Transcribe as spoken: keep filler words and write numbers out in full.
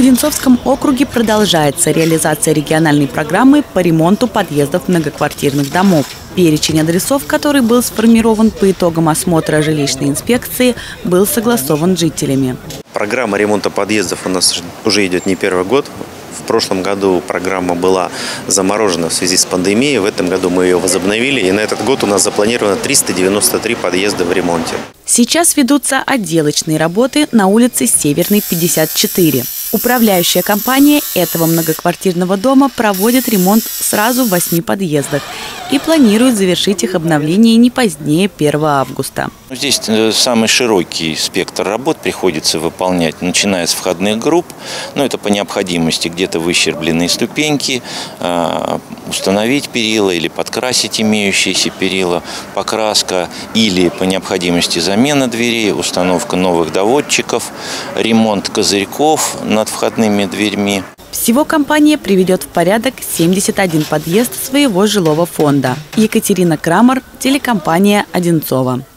Одинцовском округе продолжается реализация региональной программы по ремонту подъездов многоквартирных домов. Перечень адресов, который был сформирован по итогам осмотра жилищной инспекции, был согласован с жителями. Программа ремонта подъездов у нас уже идет не первый год. В прошлом году программа была заморожена в связи с пандемией. В этом году мы ее возобновили. И на этот год у нас запланировано триста девяносто три подъезда в ремонте. Сейчас ведутся отделочные работы на улице Северной, пятьдесят четыре. Управляющая компания этого многоквартирного дома проводит ремонт сразу в восьми подъездах и планирует завершить их обновление не позднее первого августа. Здесь самый широкий спектр работ приходится выполнять, начиная с входных групп, но это по необходимости где-то выщербленные ступеньки, установить перила или подкрасить имеющиеся перила, покраска или по необходимости замена дверей, установка новых доводчиков, ремонт козырьков над входными дверьми. Всего компания приведет в порядок семьдесят один подъезд своего жилого фонда. Екатерина Крамер, телекомпания «Одинцово».